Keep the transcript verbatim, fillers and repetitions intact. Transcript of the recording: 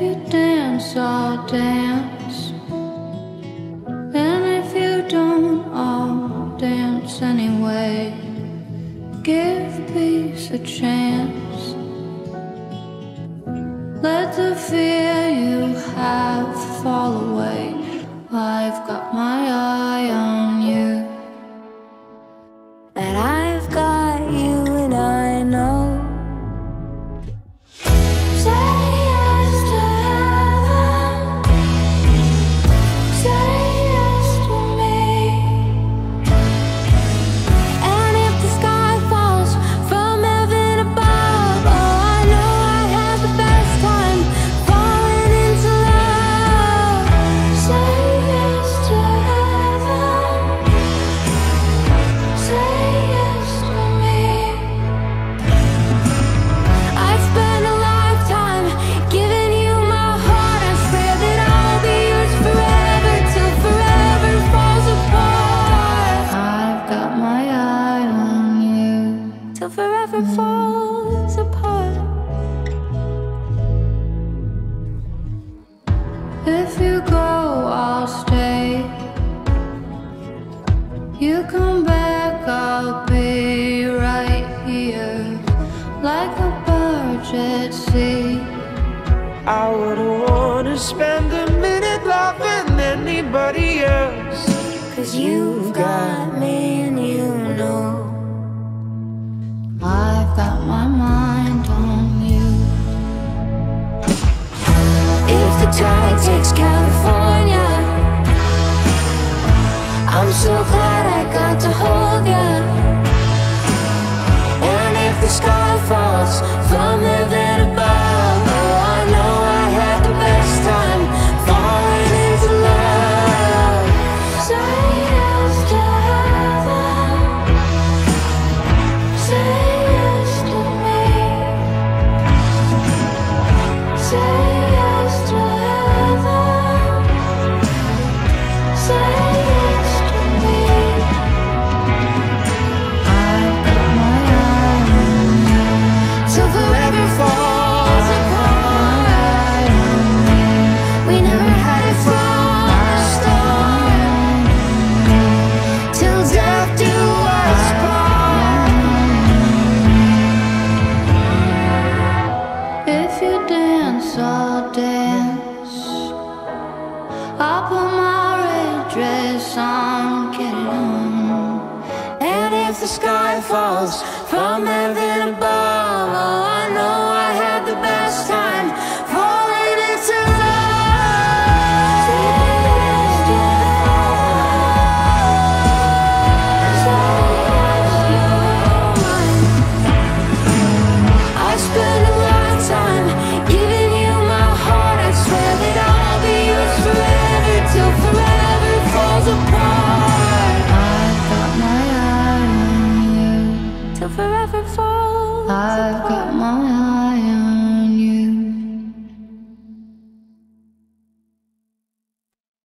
you dance, I'll dance. And if you don't, I'll dance anyway. Give peace a chance. Let the fear you have fall away. I've got my eye on you. That I've got you and I know. Forever falls apart. If you go, I'll stay. You come back, I'll be right here, like a barge at sea. I wouldn't wanna spend a minute loving anybody else, 'Cause you've got me and you know I've got my mind on you. if the tide takes California, I'm so glad I got to hold ya. And if the sky falls from heaven above, oh, I know I had the best time falling into love. Say yes to heaven. Say yes to me. Say yes to heaven. Say yes to me. I've got my eye on you. Till forever falls apart. We never had it from the start. Till death do us part. If you dance, I'll dance. I'll put my red dress on, get it on. And if the sky falls from heaven above, oh, I know I had the best time falling into love. Say yes to heaven. Say yes to mine. I spent a lifetime giving you my heart. I swear that I'll be yours forever, till forever falls apart. I've got my eye on you. Till forever falls I've got my eye